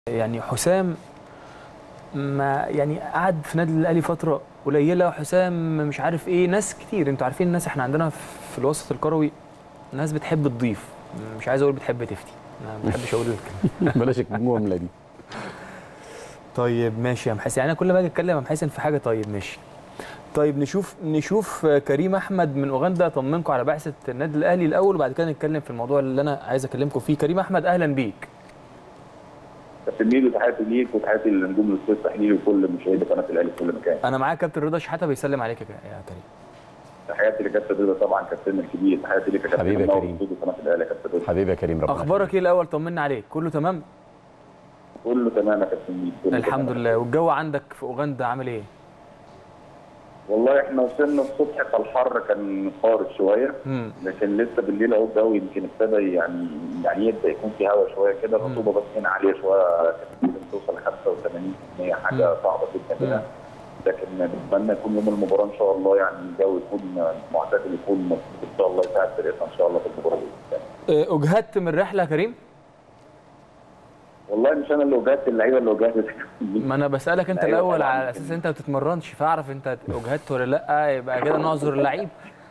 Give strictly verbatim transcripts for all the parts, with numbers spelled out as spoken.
يعني حسام ما يعني قعد في نادي الاهلي فتره قليله. حسام مش عارف ايه، ناس كتير انتوا عارفين، الناس احنا عندنا في الوسط الكروي ناس بتحب تضيف، مش عايز اقول بتحب تفتي، انا ما بحبش اقول الكلمه. بلاش الجمله دي. طيب ماشي يا محسن، يعني انا كل ما اجي اتكلم يا محسن في حاجه. طيب ماشي. طيب نشوف نشوف كريم احمد من اوغندا. اطمنكم على بعثه النادي الاهلي الاول وبعد كده نتكلم في الموضوع اللي انا عايز اكلمكم فيه. كريم احمد اهلا بيك. كابتن ميدو، تحياتي ليك وتحياتي للنجوم الاستاذ تحليل وكل مشاهدي قناه الاهلي في كل مكان. انا معاك كابتن رضا شحاته بيسلم عليك يا كريم. تحياتي لكابتن رضا طبعا، كابتن الكبير. تحياتي لك يا كابتن حبيبي يا كريم. قناه الاهلي يا كابتن رضا. حبيبي يا كريم، ربنا اخبارك ايه الاول؟ طمنا عليك، كله تمام؟ كله تمام يا كابتن ميدو، الحمد لله. والجو عندك في اوغندا عامل ايه؟ والله احنا وصلنا الصبح فالحر كان قارس شويه، مم. لكن لسه بالليل اهو الجو يمكن ابتدى يعني يعني يبدا يكون في هواء شويه كده. الرطوبه بس هنا عاليه شويه، كانت ممكن توصل ل خمسة وثمانين بالمية، حاجه مم. صعبه جدا هنا. لكن نتمنى يكون يوم المباراه ان شاء الله يعني الجو يكون معتدل، يكون مظبوط ان شاء الله، يساعد فرقتنا ان شاء الله في المباراه دي. اجهدت من الرحله يا كريم؟ والله مش انا اللي وجهت، اللعيبه اللي وجهت. ما انا بسالك انت الاول على اساس انت ما بتتمرنش، فاعرف انت اجهدت ولا لا، يبقى كده نعذر اللعيب.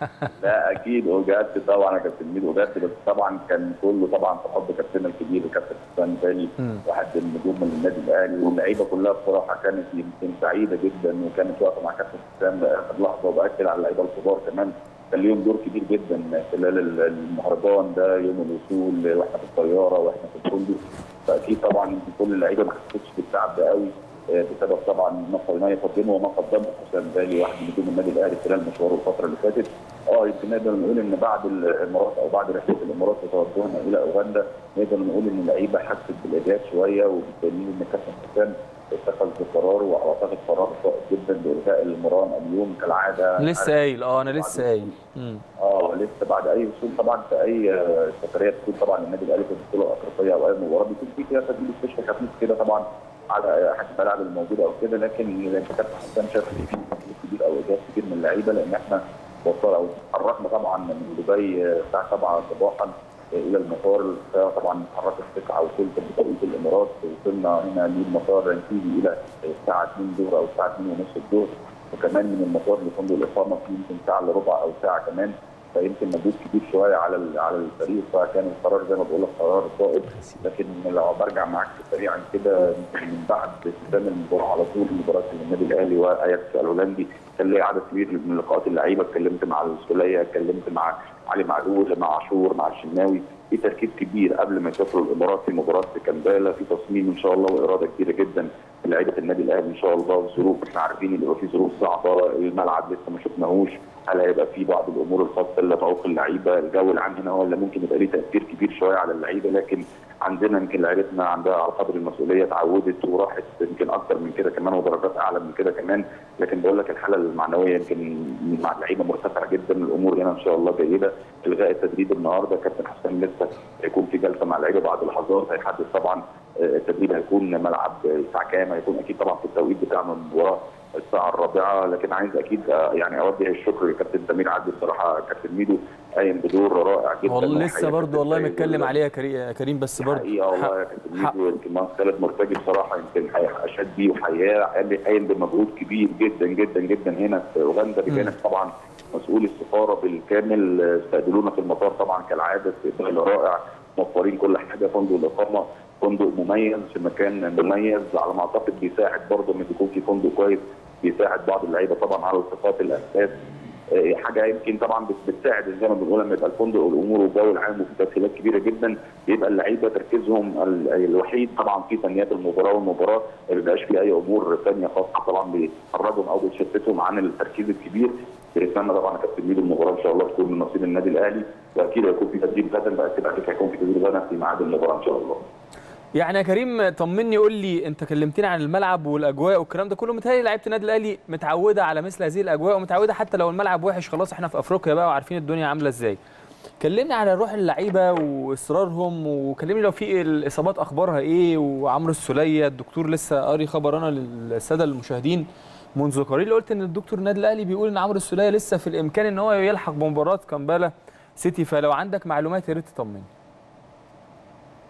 لا اكيد وجهت طبعا يا كابتن ميدو، وجهت، بس طبعا كان كله طبعا في حب كابتننا الكبير كابتن حسام غالي، واحد من النجوم من النادي الاهلي. واللعيبه كلها بصراحه كانت يمكن سعيده جدا، وكانت واقفه مع كابتن حسام لاخر لحظه. وباكد على اللعيبه الكبار كمان كان ليهم دور كبير جدا خلال المهرجان ده، يوم الوصول واحنا في الطياره واحنا في الفندق. فاكيد طبعا كل اللعيبه ما حسيتش بالتعب ده قوي بسبب طبعا ما يقدمه وما قدمه حسام غالي، واحد من نجوم النادي الاهلي خلال مشواره الفتره اللي فاتت. اه يمكن نقدر نقول ان بعد الامارات او بعد رحله الامارات وتوجهنا الى اوغندا، نقدر نقول ان اللعيبه حست بالاجهاد شويه، وبالدليل ان كابتن حسام اتخذ قرار واعتقد قرار صائب جدا بالغاء المران اليوم كالعاده. لسه قايل اه انا لسه قايل اه لسه بعد اي وصول طبعا في اي سفريه تكون طبعا النادي الاهلي في البطوله الافريقيه او اي مباراه بيكون في كده تدريب استشفى خفيف كده طبعا على حسب الملاعب الموجوده او كده. لكن زي ما كابتن حسام شاف ان في تدريب كبير او اجهاد كبير من اللعيبه، لان احنا وصلنا او اتحركنا طبعا من دبي الساعه سبعة صباحا الى المطار. الطياره طبعا اتحركت تسعة وثلث بتوقيت الامارات، وصلنا هنا للمطار رنسيدي الى الساعه اتنين الظهر او الساعه اتنين ونص الظهر، وكمان من المطار لفندق الاقامه في يمكن ساعه الا ربع او ساعه كمان. فيمكن مجهود كبير شويه على على الفريق، فكان القرار زي ما بقول لك قرار صائب. لكن لو برجع معاك سريعا كده، من بعد اختتام المباراه على طول مباراه النادي الاهلي واياكس الهولندي كان لي عدد كبير من لقاءات اللعيبه. اتكلمت مع السوليه، اتكلمت مع علي معلول، مع عاشور، مع الشناوي. في تركيز كبير قبل ما يسافروا الامارات في مباراه كامبالا، في تصميم ان شاء الله واراده كبيره جدا لعيبه النادي الاهلي ان شاء الله. الظروف احنا عارفين ان يبقى في ظروف صعبه، الملعب لسه ما شفناهوش، هل هيبقى في بعض الامور الخاصه اللي تعوق اللعيبه، الجو العام هنا هو اللي ممكن يبقى ليه تاثير كبير شويه على اللعيبه. لكن عندنا يمكن لعيبتنا عندها على قدر المسؤوليه، اتعودت وراحت يمكن اكثر من كده كمان ودرجات اعلى من كده كمان. لكن بقول لك الحاله المعنويه يمكن مع اللعيبه مرتفعه جدا، الامور هنا ان شاء الله جيده. الغاء التدريب النهارده، كابتن حسام لسه هيكون في جلسه مع اللعيبه بعد لحظات، هيحدد طبعا التدريب هيكون ملعب الساعه كام، هيكون اكيد طبعا في التوقيت بتاعنا المباراه الساعه الرابعه. لكن عايز اكيد يعني اوجه الشكر لكابتن سمير عدلي بصراحه. كابتن ميدو قايم بدور رائع جدا، والله لسه برضه والله متكلم عليها يا كريم، بس برضه حقيقه والله يا كابتن ميدو يمكن مهندس خالد مرتجي بصراحه يمكن اشاد بيه وحياه، قايم بمجهود كبير جدا جدا جدا هنا في اوغندا، بجانب طبعا مسؤول السفاره بالكامل استقبلونا في المطار طبعا كالعاده استقبال رائع، موفرين كل حاجه، فندق الاقامه فندق مميز في مكان مميز، على ما اعتقد بيساعد برضه ان يكون في فندق كويس بيساعد بعض اللعيبه طبعا على التقاط الاساس. حاجه يمكن طبعا بتساعد زي ما بنقول لما يبقى الفندق والامور والجو العام وفي تسهيلات كبيره جدا، بيبقى اللعيبه تركيزهم الوحيد طبعا في فنيات المباراه، والمباراه ما بيبقاش فيها اي امور ثانيه خاصه طبعا بيخرجهم او بتشتتهم عن التركيز الكبير. بنتمنى طبعا كابتن ميدو المباراه ان شاء الله تكون من نصيب النادي الاهلي، واكيد هيكون في تدريب غدا بقى كده هيكون في تدريب غدا في ميعاد المباراه ان شاء الله. يعني يا كريم طمني، قول لي انت كلمتني عن الملعب والاجواء والكلام ده كله، متهيألي لعيبه النادي الاهلي متعوده على مثل هذه الاجواء، ومتعوده حتى لو الملعب وحش خلاص احنا في افريقيا بقى وعارفين الدنيا عامله ازاي. كلمني على روح اللعيبه واصرارهم، وكلمني لو في الاصابات اخبارها ايه، وعمرو السوليه الدكتور لسه قاري خبر انا للساده المشاهدين منذ قليل، قلت ان الدكتور النادي الاهلي بيقول ان عمرو السوليه لسه في الامكان ان هو يلحق بمباراه كامبالا سيتي، فلو عندك معلومات يا ريت تطمني.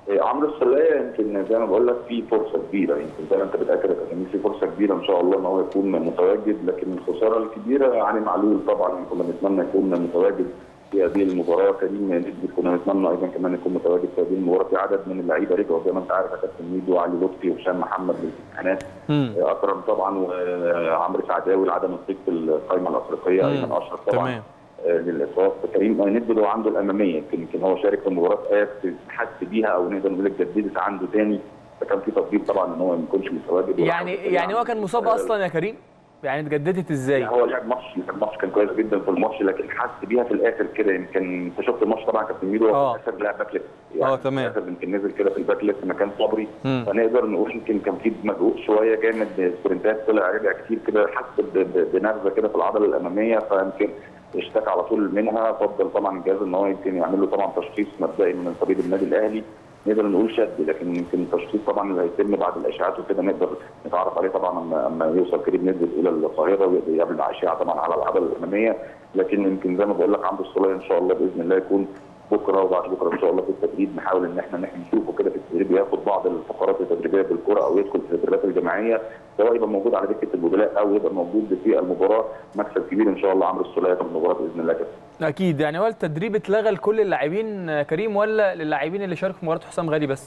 عمرو السولية يمكن زي ما بقول لك في فرصه كبيره، يمكن زي ما انت بتاكد يا كابتن في فرصه كبيره ان شاء الله ان هو يكون متواجد، لكن الخساره الكبيره علي معلول طبعا كنا نتمنى يكون متواجد في هذه المباراه. كريم نسبي كنا نتمنى ايضا كمان يكون متواجد في هذه المباراه. في عدد من اللعيبه رجعوا زي ما انت عارف يا كابتن ميدو، علي لطفي وهشام محمد للامتحانات، اكرم طبعا وعمرو سعداوي لعدم الصيف في القائمه الافريقيه، ايمن اشرف طبعا تمام. للاصابه. كريم ندي له عنده الاماميه، يمكن هو شارك في مباراه اياكس حس بيها او نقدر نقول جددت عنده ثاني، فكان في تفضيل طبعا ان هو ما يكونش متواجد. يعني يعني هو كان مصاب اصلا يا كريم؟ يعني اتجددت ازاي؟ يعني هو لعب ماتش لعب ماتش كان كويس جدا في الماتش، لكن حس بيها في الاخر كده. يمكن انت شفت الماتش طبعا كابتن ميدو هو في الاخر لعب باك ليفت، اه تمام، في الاخر يمكن نزل كده في الباك ليفت مكان صبري، فنقدر نقول يمكن كان في مجهود شويه جامد، سبرنتات طلع رجع كتير كده، حس بنرفه كده في العضله الاماميه، فيمكن اشتكى على طول منها. فضل طبعا الجهاز ان هو يمكن يعمل له طبعا تشخيص مبدئي من طبيب النادي الاهلي، نقدر نقول شد، لكن يمكن التشخيص طبعا اللي هيتم بعد الاشعاعات وكده نقدر نتعرف عليه طبعا اما اما يوصل كريم نزل الى القاهره ويقابل اشعه طبعا على العضله الاماميه. لكن يمكن زي ما بقول لك عمرو السولية ان شاء الله باذن الله يكون بكره وبعد بكره ان شاء الله في التدريب، نحاول ان احنا نشوفه كده في التدريب ياخد بعض الفقرات التدريبيه بالكره او يدخل في التدريبات الجماعيه، سواء يبقى موجود على دكه البدلاء او يبقى موجود في المباراه. مكسب كبير ان شاء الله عمرو السولية في المباراه باذن الله كده. اكيد. يعني هو التدريب اتلغى لكل اللاعبين كريم ولا للاعبين اللي شاركوا في مباراه حسام غالي بس؟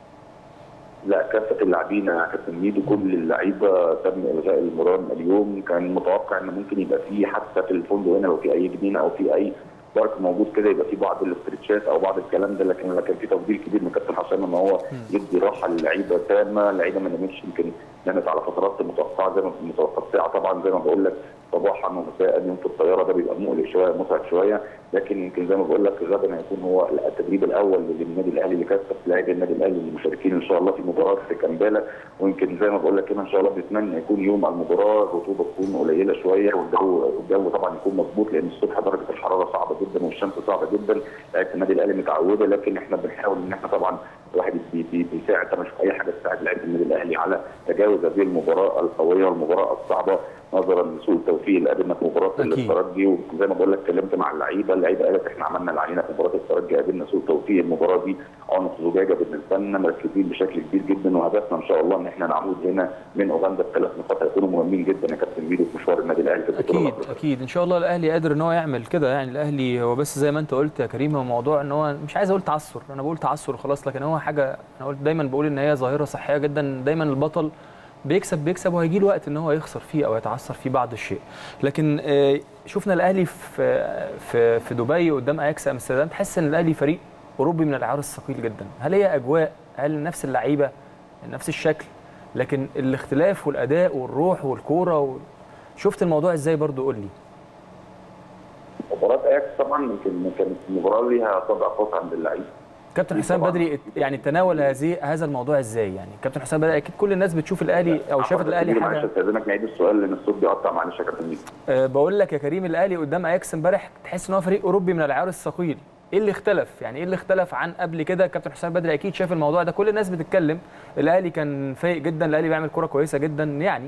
لا، كافه اللاعبين يا كابتن ميدو، كل اللعيبه تم الغاء المران اليوم. كان متوقع ان ممكن يبقى في حتى في الفندق هنا لو في اي جنينه او في اي بارك موجود كده يبقى في بعض الاسترتشات او بعض الكلام ده، لكن كان في تفضيل كبير من كابتن حسام ان هو يدي راحه للعيبه تامه. اللعيبه ما نامتش، يمكن نامت على فترات متوقعه زي ما متوقعه طبعا زي ما بقول لك صباحا ومساء. يوم في الطياره ده بيبقى مقلق شويه متعب شويه، لكن يمكن زي ما بقول لك غدا هيكون هو التدريب الاول للنادي الاهلي لكافه لاعبي النادي الاهلي المشاركين ان شاء الله في مباراه في كامبالا. ويمكن زي ما بقول لك كده ان شاء الله بنتمنى يكون يوم المباراه الرطوبه تكون قليله شويه والجو الجو طبعا يكون مظبوط، لان الصبح درجه الحراره صعبه جدا والشمس صعبه جدا. لعيبه النادي الاهلي متعوده، لكن احنا بنحاول ان احنا طبعا الواحد بيساعد طبعا اي حاجه تساعد لعيبه النادي الاهلي على تجاوز هذه المباراه القويه والمباراه الصعبه نظرا لسوء التوفيق اللي قابلنا في مباراه الترجي. وزي ما بقول لك اتكلمت مع اللعيبه، اللعيبه قالت احنا عملنا اللي علينا في مباراه الترجي، قابلنا سوء توفيق. المباراه دي عنق زجاجه بالنسبه لنا، مركزين بشكل كبير جدا، وهدفنا ان شاء الله ان احنا نعود هنا من اوغندا بثلاث نقاط هيكونوا مهمين جدا يا كابتن ميدو في مشوار النادي الاهلي في البطوله. اكيد اكيد ان شاء الله الاهلي قادر ان هو يعمل كده. يعني الاهلي هو بس زي ما انت قلت يا كريم، هو موضوع ان هو مش عايز اقول تعثر، انا بقول تعثر خلاص، لكن هو حاجه انا قلت دايما بقول ان هي ظاهره صحيه جدا. دايما البطل بيكسب بيكسب وهيجي له وقت ان هو يخسر فيه او يتعثر فيه بعض الشيء. لكن شفنا الاهلي في في في دبي قدام اياكس امستردام، تحس ان الاهلي فريق اوروبي من العيار الثقيل جدا. هل هي اجواء؟ هل نفس اللعيبه نفس الشكل؟ لكن الاختلاف والاداء والروح والكوره و... شفت الموضوع ازاي برضو؟ قول لي. مباراه اياكس طبعا يمكن كانت مباراه ليها طابع خاص عند اللعيبه. كابتن حسام بدري يعني تناول هذه هذا الموضوع ازاي؟ يعني كابتن حسام بدري اكيد كل الناس بتشوف الاهلي او شافت الاهلي حاجه. معلش استاذنك نعيد السؤال لان الصوت بيقطع، معلش يا كابتن. أه بقول لك يا كريم، الاهلي قدام اياكس امبارح تحس ان هو فريق اوروبي من العيار الثقيل. ايه اللي اختلف؟ يعني ايه اللي اختلف عن قبل كده؟ كابتن حسام بدري اكيد شاف الموضوع ده، كل الناس بتتكلم الاهلي كان فايق جدا، الاهلي بيعمل كوره كويسه جدا. يعني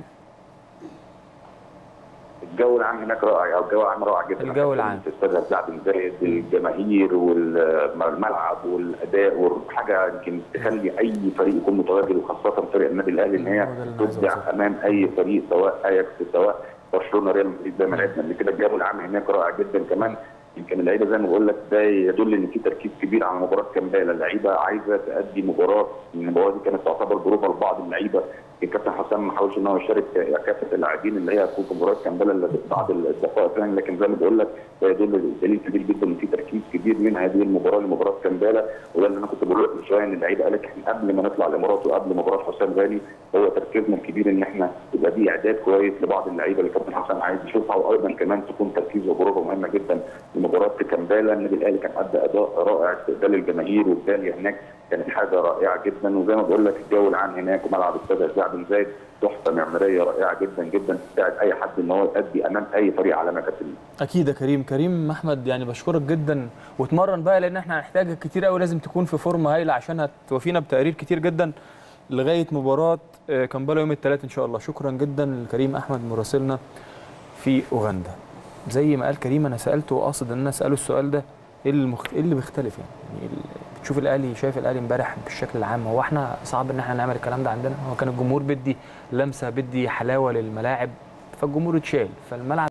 الجو العام هناك رائع، الجو العام رائع جدا. الجو العام في استاد اللاعب بن زايد، الجماهير والملعب والاداء وحاجه يمكن تخلي اي فريق يكون متواجد، وخاصه فريق النادي الاهلي ان هي تبدع امام اي فريق سواء اياكس سواء برشلونه ريال مدريد زي ما لعبنا قبل كده. الجو العام هناك رائع جدا. كمان يمكن اللعيبه زي ما بقول لك ده يدل ان في تركيز كبير على مباراه كامبالا. اللعيبه عايزه تأدي مباراه، المباراه دي كانت تعتبر بروفه لبعض اللعيبه. الكابتن حسام ما حاولش ان هو يشارك كافه اللاعبين اللي هي هتكون في مباراه كامبالا اللي بعد الدقائق يعني، لكن زي ما بقول لك ده يدل دليل كبير جدا ان في تركيز كبير من هذه المباراه لمباراه كامبالا. وده اللي انا كنت بقول لك من شويه ان اللعيبه قالت احنا قبل ما نطلع الامارات وقبل مباراه حسام غالي هو تركيزنا الكبير ان احنا يبقى دي اعداد كويس لبعض اللعيبه اللي الكابتن حسام عايز يشوفها، وايضا كمان تكون تركيز وبروفه مهمه جدا لمباراه كامبالا. النادي الاهلي كان ادى اداء رائع، استقبال الجماهير والداليه هناك كانت حاجه رائعه جدا. وزي ما بقول لك الجو العام هناك وملعب استاد اللاعب بن زايد تحفه معماريه رائعه جدا جدا تساعد اي حد ان هو يؤدي امام اي فريق على مكان. اكيد يا كريم. كريم احمد يعني بشكرك جدا، واتمرن بقى لان احنا هنحتاجك كتير قوي، لازم تكون في فورمه هايله عشان هتوفينا بتقارير كتير جدا لغايه مباراه كامبالا يوم الثلاث ان شاء الله. شكرا جدا لكريم احمد مراسلنا في اوغندا. زي ما قال كريم انا سالته وقاصد ان انا اساله السؤال ده، ايه اللي مخت... ايه اللي بيختلف يعني؟ يعني تشوف الاهلي، شايف الاهلي امبارح بالشكل العام، هو احنا صعب ان احنا نعمل الكلام ده عندنا؟ هو كان الجمهور بدي لمسه، بدي حلاوه للملاعب، فالجمهور اتشال، فالملعب